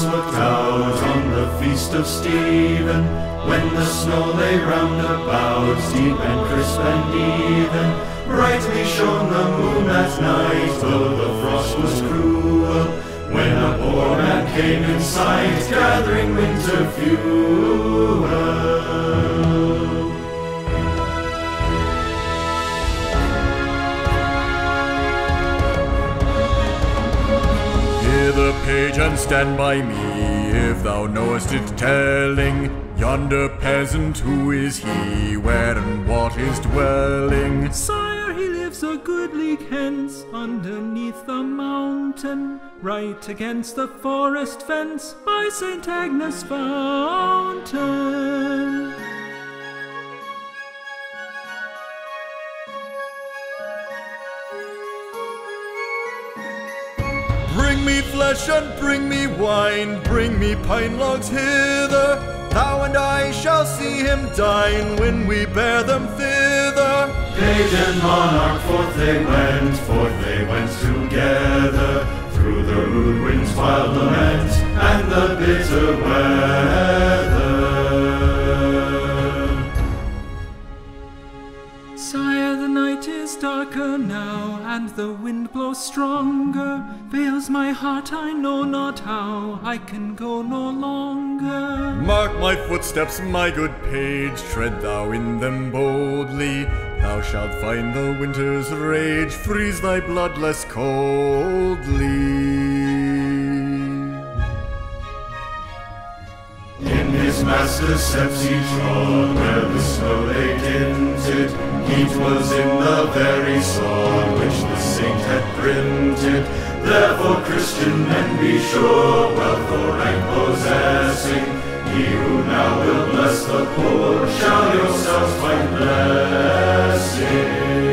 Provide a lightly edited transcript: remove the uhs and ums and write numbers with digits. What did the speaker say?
Christmas looked out on the feast of Stephen, when the snow lay round about, deep and crisp and even. Brightly shone the moon that night, though the frost was cruel, when a poor man came in sight, gathering winter fuel. Hear the page and stand by me, if thou knowest it telling, yonder peasant, who is he, where and what his dwelling? Sire, he lives a good league hence, underneath the mountain, right against the forest fence, by St. Agnes' fountain. Bring me flesh and bring me wine, bring me pine logs hither, thou and I shall see him dine, when we bear them thither. Page and monarch, forth they went together, through the rude wind's wild lament, and the bitter weather. Sire, the night is darker now, and the wind blows stronger, veils my heart, I know not how, I can go no longer. Mark my footsteps, my good page, tread thou in them boldly, thou shalt find the winter's rage freeze thy blood less coldly. In his master's steps he trod, where the snow lay dinted, heat was in the very sword which the saint had printed. Therefore, Christian men, be sure, wealth or rank possessing, ye who now will bless the poor, shall yourselves find blessing.